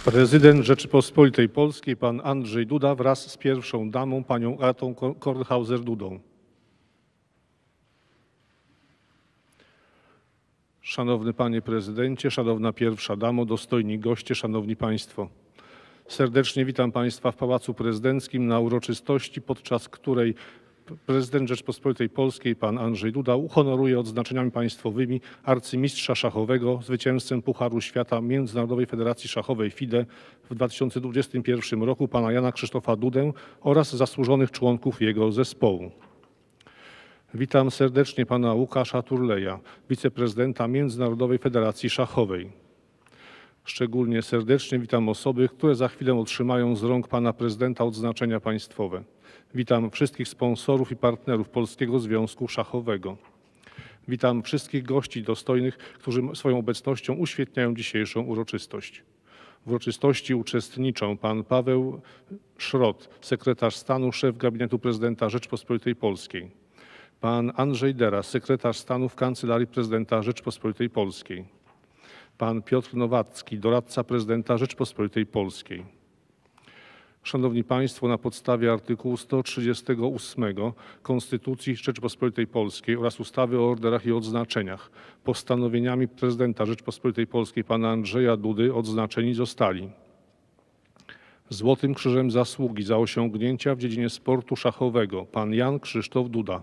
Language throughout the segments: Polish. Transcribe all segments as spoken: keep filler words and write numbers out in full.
Prezydent Rzeczypospolitej Polskiej pan Andrzej Duda wraz z pierwszą damą panią Beatą Kornhauser-Dudą. Szanowny Panie Prezydencie, Szanowna Pierwsza Damo, dostojni goście, Szanowni Państwo. Serdecznie witam Państwa w Pałacu Prezydenckim na uroczystości, podczas której prezydent Rzeczypospolitej Polskiej pan Andrzej Duda uhonoruje odznaczeniami państwowymi arcymistrza szachowego, zwycięzcę Pucharu Świata Międzynarodowej Federacji Szachowej FIDE w dwa tysiące dwudziestym pierwszym roku pana Jana Krzysztofa Dudę oraz zasłużonych członków jego zespołu. Witam serdecznie pana Łukasza Turleja, wiceprezydenta Międzynarodowej Federacji Szachowej. Szczególnie serdecznie witam osoby, które za chwilę otrzymają z rąk pana prezydenta odznaczenia państwowe. Witam wszystkich sponsorów i partnerów Polskiego Związku Szachowego. Witam wszystkich gości dostojnych, którzy swoją obecnością uświetniają dzisiejszą uroczystość. W uroczystości uczestniczą pan Paweł Szrot, sekretarz stanu, szef gabinetu prezydenta Rzeczypospolitej Polskiej. Pan Andrzej Dera, sekretarz stanu w Kancelarii Prezydenta Rzeczypospolitej Polskiej. Pan Piotr Nowacki, doradca prezydenta Rzeczypospolitej Polskiej. Szanowni Państwo, na podstawie artykułu sto trzydziestego ósmego Konstytucji Rzeczypospolitej Polskiej oraz ustawy o orderach i odznaczeniach postanowieniami prezydenta Rzeczypospolitej Polskiej pana Andrzeja Dudy odznaczeni zostali Złotym Krzyżem Zasługi za osiągnięcia w dziedzinie sportu szachowego pan Jan Krzysztof Duda.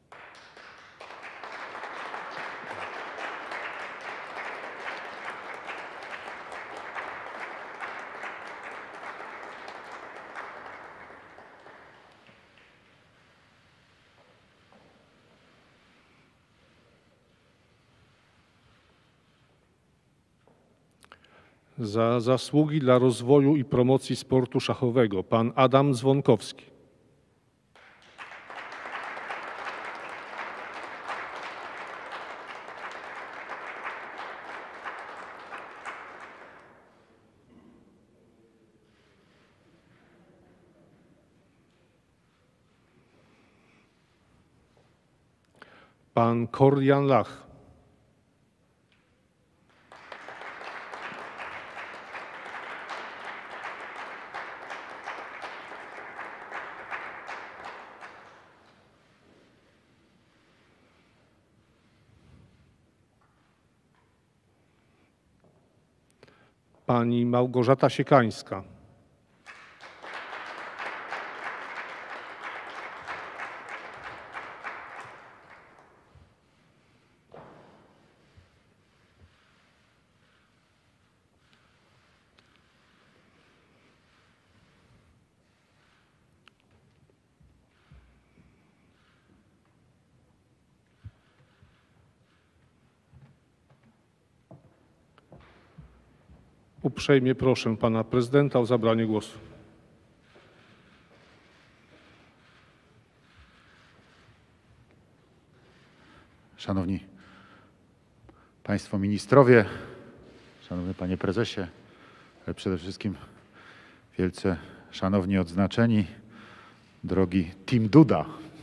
Za zasługi dla rozwoju i promocji sportu szachowego pan Adam Dzwonkowski. Pan Korjan Lach. Pani Małgorzata Siekańska. Uprzejmie proszę pana prezydenta o zabranie głosu. Szanowni Państwo Ministrowie, Szanowny Panie Prezesie, ale przede wszystkim wielce szanowni odznaczeni, drogi Team Duda.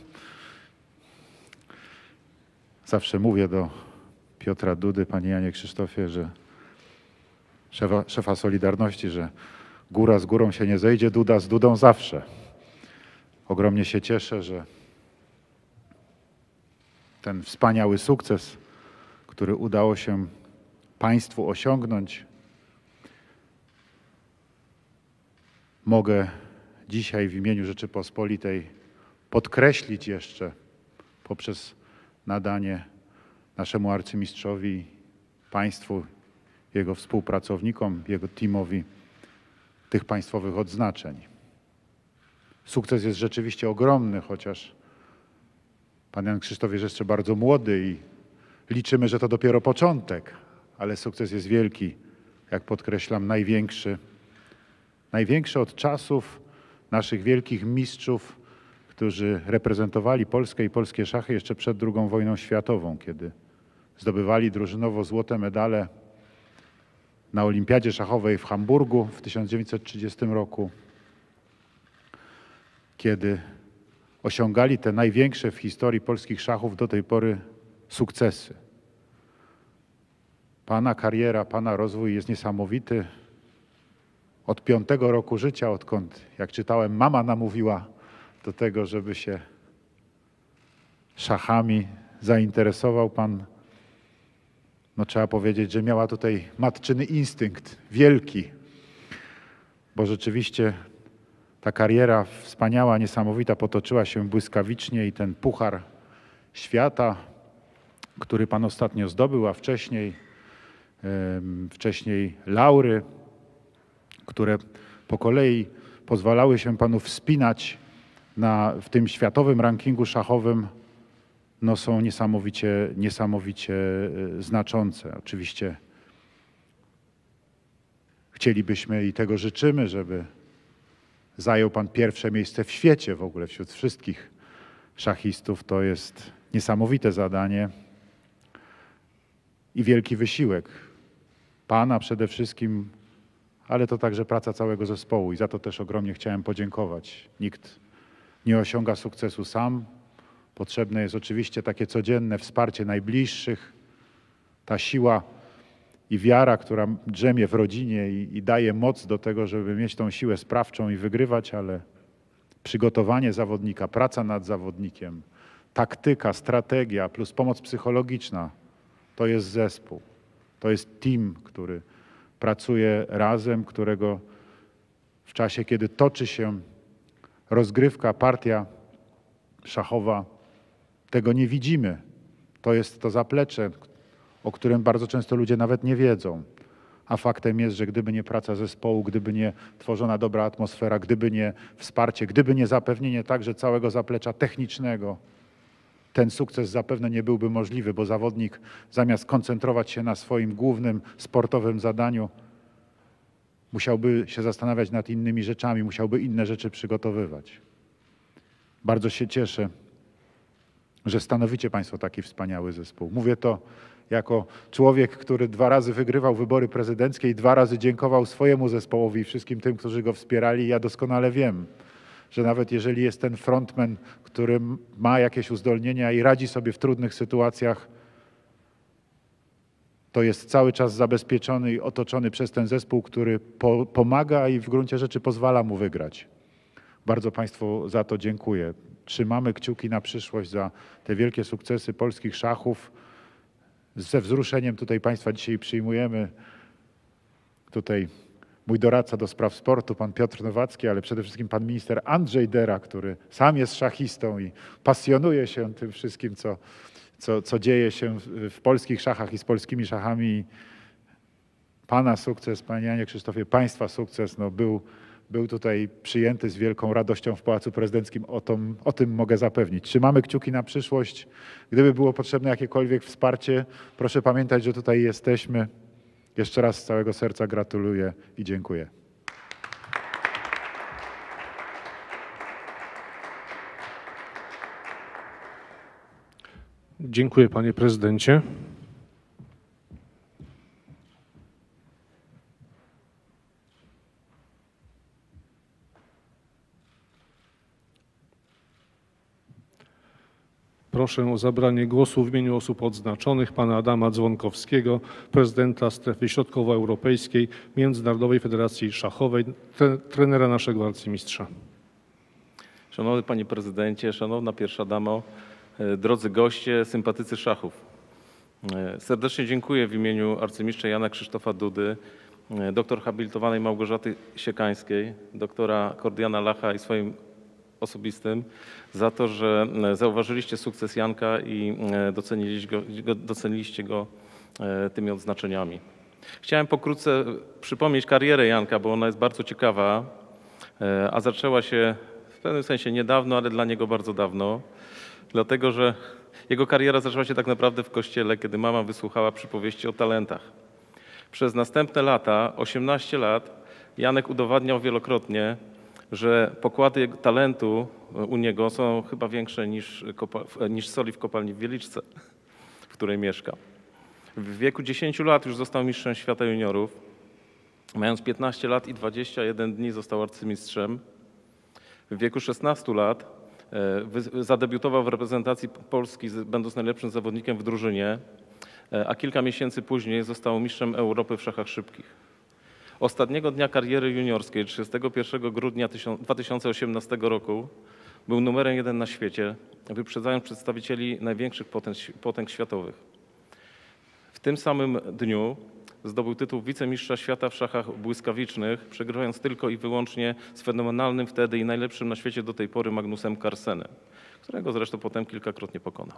Zawsze mówię do Piotra Dudy, panie Janie Krzysztofie, że Szefa, szefa Solidarności, że góra z górą się nie zejdzie, Duda z Dudą zawsze. Ogromnie się cieszę, że ten wspaniały sukces, który udało się Państwu osiągnąć, mogę dzisiaj w imieniu Rzeczypospolitej podkreślić jeszcze poprzez nadanie naszemu arcymistrzowi, Państwu, jego współpracownikom, jego teamowi tych państwowych odznaczeń. Sukces jest rzeczywiście ogromny, chociaż pan Jan Krzysztof jest jeszcze bardzo młody i liczymy, że to dopiero początek, ale sukces jest wielki, jak podkreślam, największy. Największy od czasów naszych wielkich mistrzów, którzy reprezentowali Polskę i polskie szachy jeszcze przed drugą wojną światową, kiedy zdobywali drużynowo złote medale na Olimpiadzie Szachowej w Hamburgu w tysiąc dziewięćset trzydziestym roku, kiedy osiągali te największe w historii polskich szachów do tej pory sukcesy. Pana kariera, Pana rozwój jest niesamowity. od piątego roku życia, odkąd, jak czytałem, mama namówiła do tego, żeby się szachami zainteresował. Pan, no trzeba powiedzieć, że miała tutaj matczyny instynkt wielki, bo rzeczywiście ta kariera wspaniała, niesamowita potoczyła się błyskawicznie i ten puchar świata, który pan ostatnio zdobył, a wcześniej, um, wcześniej laury, które po kolei pozwalały się panu wspinać na, w tym światowym rankingu szachowym, no są niesamowicie, niesamowicie znaczące. Oczywiście chcielibyśmy i tego życzymy, żeby zajął pan pierwsze miejsce w świecie w ogóle wśród wszystkich szachistów. To jest niesamowite zadanie i wielki wysiłek pana przede wszystkim, ale to także praca całego zespołu i za to też ogromnie chciałem podziękować. Nikt nie osiąga sukcesu sam. Potrzebne jest oczywiście takie codzienne wsparcie najbliższych, ta siła i wiara, która drzemie w rodzinie i, i daje moc do tego, żeby mieć tą siłę sprawczą i wygrywać, ale przygotowanie zawodnika, praca nad zawodnikiem, taktyka, strategia plus pomoc psychologiczna to jest zespół. To jest team, który pracuje razem, którego w czasie, kiedy toczy się rozgrywka, partia szachowa, tego nie widzimy. To jest to zaplecze, o którym bardzo często ludzie nawet nie wiedzą. A faktem jest, że gdyby nie praca zespołu, gdyby nie tworzona dobra atmosfera, gdyby nie wsparcie, gdyby nie zapewnienie także całego zaplecza technicznego, ten sukces zapewne nie byłby możliwy, bo zawodnik zamiast koncentrować się na swoim głównym sportowym zadaniu, musiałby się zastanawiać nad innymi rzeczami, musiałby inne rzeczy przygotowywać. Bardzo się cieszę, że stanowicie państwo taki wspaniały zespół. Mówię to jako człowiek, który dwa razy wygrywał wybory prezydenckie i dwa razy dziękował swojemu zespołowi i wszystkim tym, którzy go wspierali. Ja doskonale wiem, że nawet jeżeli jest ten frontman, który ma jakieś uzdolnienia i radzi sobie w trudnych sytuacjach, to jest cały czas zabezpieczony i otoczony przez ten zespół, który po, pomaga i w gruncie rzeczy pozwala mu wygrać. Bardzo państwu za to dziękuję. Trzymamy kciuki na przyszłość za te wielkie sukcesy polskich szachów. Ze wzruszeniem tutaj państwa dzisiaj przyjmujemy. Tutaj mój doradca do spraw sportu, pan Piotr Nowacki, ale przede wszystkim pan minister Andrzej Dera, który sam jest szachistą i pasjonuje się tym wszystkim, co, co, co dzieje się w, w polskich szachach i z polskimi szachami. Pana sukces, panie Janie Krzysztofie, państwa sukces no, był, był tutaj przyjęty z wielką radością w Pałacu Prezydenckim. O, to, o tym mogę zapewnić. Trzymamy kciuki na przyszłość. Gdyby było potrzebne jakiekolwiek wsparcie, proszę pamiętać, że tutaj jesteśmy. Jeszcze raz z całego serca gratuluję i dziękuję. Dziękuję, panie prezydencie. Proszę o zabranie głosu w imieniu osób odznaczonych pana Adama Dzwonkowskiego, prezydenta Strefy Środkowoeuropejskiej Międzynarodowej Federacji Szachowej, tre, trenera naszego arcymistrza. Szanowny panie prezydencie, szanowna pierwsza damo, drodzy goście, sympatycy szachów. Serdecznie dziękuję w imieniu arcymistrza Jana Krzysztofa Dudy, doktor habilitowanej Małgorzaty Siekańskiej, doktora Kordiana Lacha i swoim osobistym za to, że zauważyliście sukces Janka i doceniliście go, doceniliście go tymi odznaczeniami. Chciałem pokrótce przypomnieć karierę Janka, bo ona jest bardzo ciekawa, a zaczęła się w pewnym sensie niedawno, ale dla niego bardzo dawno, dlatego że jego kariera zaczęła się tak naprawdę w kościele, kiedy mama wysłuchała przypowieści o talentach. Przez następne lata, osiemnaście lat, Janek udowadniał wielokrotnie, że pokłady talentu u niego są chyba większe niż, niż soli w kopalni w Wieliczce, w której mieszka. W wieku dziesięciu lat już został mistrzem świata juniorów. Mając piętnaście lat i dwadzieścia jeden dni został arcymistrzem. W wieku szesnastu lat zadebiutował w reprezentacji Polski, będąc najlepszym zawodnikiem w drużynie, a kilka miesięcy później został mistrzem Europy w szachach szybkich. Ostatniego dnia kariery juniorskiej, trzydziestego pierwszego grudnia dwa tysiące osiemnastego roku, był numerem jeden na świecie, wyprzedzając przedstawicieli największych potęg, potęg światowych. W tym samym dniu zdobył tytuł wicemistrza świata w szachach błyskawicznych, przegrywając tylko i wyłącznie z fenomenalnym wtedy i najlepszym na świecie do tej pory Magnusem Carlsenem, którego zresztą potem kilkakrotnie pokonał.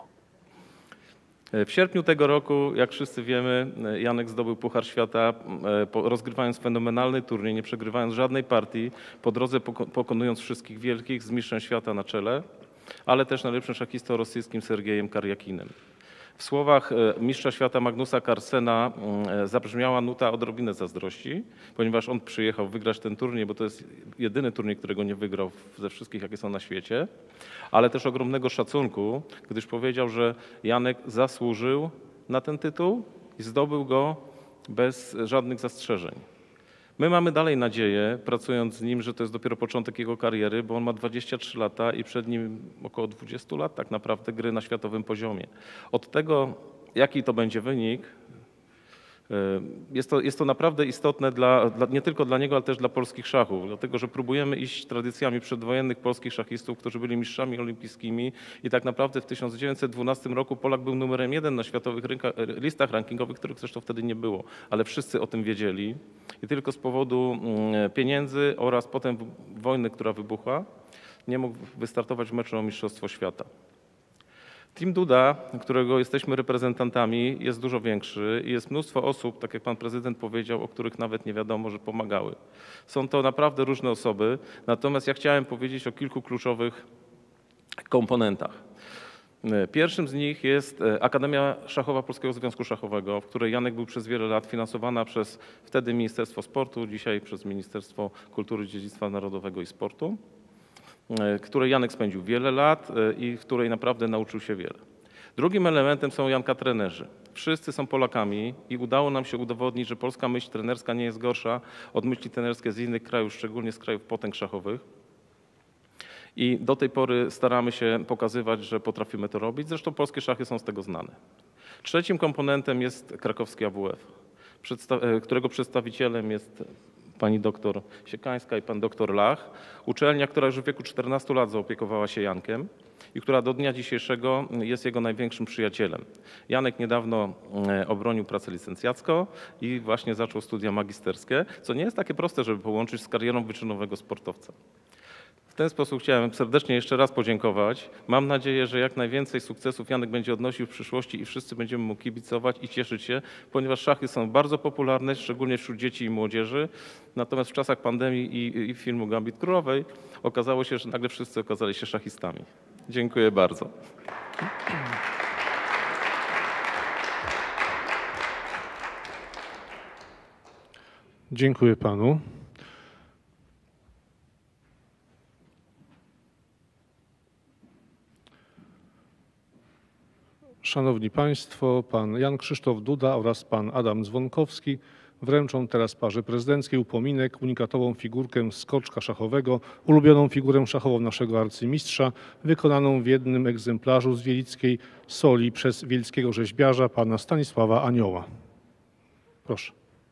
W sierpniu tego roku, jak wszyscy wiemy, Janek zdobył Puchar Świata, rozgrywając fenomenalny turniej, nie przegrywając żadnej partii, po drodze pokonując wszystkich wielkich z mistrzem świata na czele, ale też najlepszym szachistą rosyjskim Sergejem Karjakinem. W słowach mistrza świata Magnusa Carlsena zabrzmiała nuta odrobinę zazdrości, ponieważ on przyjechał wygrać ten turniej, bo to jest jedyny turniej, którego nie wygrał ze wszystkich, jakie są na świecie, ale też ogromnego szacunku, gdyż powiedział, że Janek zasłużył na ten tytuł i zdobył go bez żadnych zastrzeżeń. My mamy dalej nadzieję, pracując z nim, że to jest dopiero początek jego kariery, bo on ma dwadzieścia trzy lata i przed nim około dwadzieścia lat tak naprawdę gry na światowym poziomie. Od tego, jaki to będzie wynik, jest to, jest to naprawdę istotne dla, dla, nie tylko dla niego, ale też dla polskich szachów, dlatego że próbujemy iść tradycjami przedwojennych polskich szachistów, którzy byli mistrzami olimpijskimi i tak naprawdę w tysiąc dziewięćset dwunastym roku Polak był numerem jeden na światowych rynka, listach rankingowych, których zresztą wtedy nie było, ale wszyscy o tym wiedzieli i tylko z powodu pieniędzy oraz potem wojny, która wybuchła, nie mógł wystartować w meczu o Mistrzostwo Świata. Team Duda, którego jesteśmy reprezentantami, jest dużo większy i jest mnóstwo osób, tak jak pan prezydent powiedział, o których nawet nie wiadomo, że pomagały. Są to naprawdę różne osoby, natomiast ja chciałem powiedzieć o kilku kluczowych komponentach. Pierwszym z nich jest Akademia Szachowa Polskiego Związku Szachowego, w której Janek był przez wiele lat finansowana przez wtedy Ministerstwo Sportu, dzisiaj przez Ministerstwo Kultury, Dziedzictwa Narodowego i Sportu, w której Janek spędził wiele lat i w której naprawdę nauczył się wiele. Drugim elementem są Janka trenerzy. Wszyscy są Polakami i udało nam się udowodnić, że polska myśl trenerska nie jest gorsza od myśli trenerskiej z innych krajów, szczególnie z krajów potęg szachowych. I do tej pory staramy się pokazywać, że potrafimy to robić. Zresztą polskie szachy są z tego znane. Trzecim komponentem jest krakowski A W F, którego przedstawicielem jest pani doktor Siekańska i pan doktor Lach. Uczelnia, która już w wieku czternastu lat zaopiekowała się Jankiem i która do dnia dzisiejszego jest jego największym przyjacielem. Janek niedawno obronił pracę licencjacką i właśnie zaczął studia magisterskie, co nie jest takie proste, żeby połączyć z karierą wyczynowego sportowca. W ten sposób chciałem serdecznie jeszcze raz podziękować. Mam nadzieję, że jak najwięcej sukcesów Janek będzie odnosił w przyszłości i wszyscy będziemy mu kibicować i cieszyć się, ponieważ szachy są bardzo popularne, szczególnie wśród dzieci i młodzieży. Natomiast w czasach pandemii i, i filmu Gambit Królowej okazało się, że nagle wszyscy okazali się szachistami. Dziękuję bardzo. Dziękuję panu. Szanowni Państwo, pan Jan Krzysztof Duda oraz pan Adam Dzwonkowski wręczą teraz parze prezydenckiej upominek, unikatową figurkę skoczka szachowego, ulubioną figurę szachową naszego arcymistrza, wykonaną w jednym egzemplarzu z wielickiej soli przez wielskiego rzeźbiarza pana Stanisława Anioła. Proszę.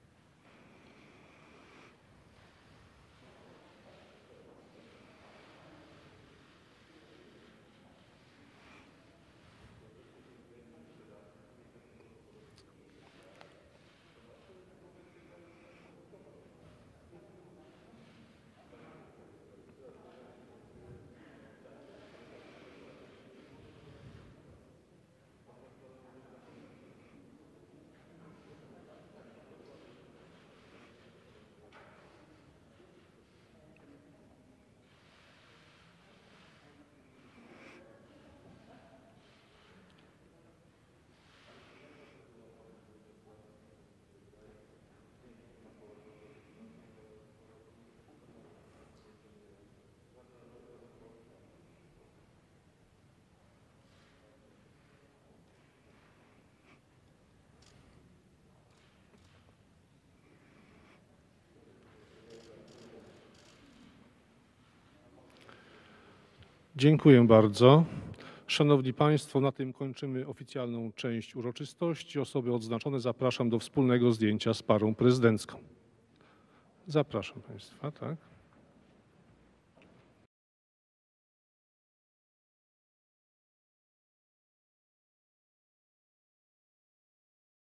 Dziękuję bardzo. Szanowni Państwo, na tym kończymy oficjalną część uroczystości. Osoby odznaczone zapraszam do wspólnego zdjęcia z parą prezydencką. Zapraszam Państwa, tak.